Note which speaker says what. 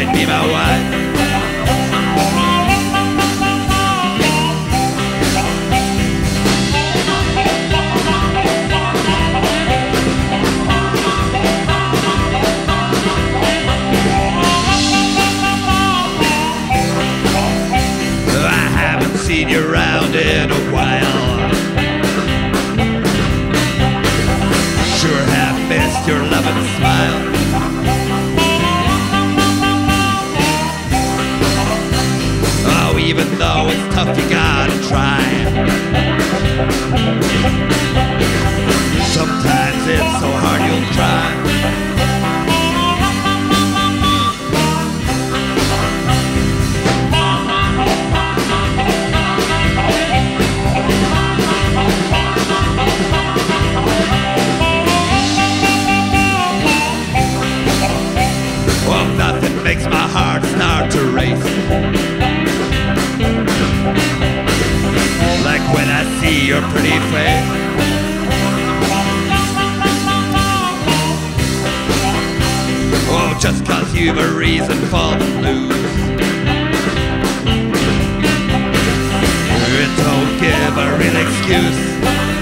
Speaker 1: she'd be my wife. Seen you around in a while. Sure have missed your loving smile. Oh, even though it's tough, you gotta try. Sometimes it's so hard you'll try. Makes my heart start to race, like when I see your pretty face. Oh, just 'cause you've a reason for the blues, it don't give a real excuse.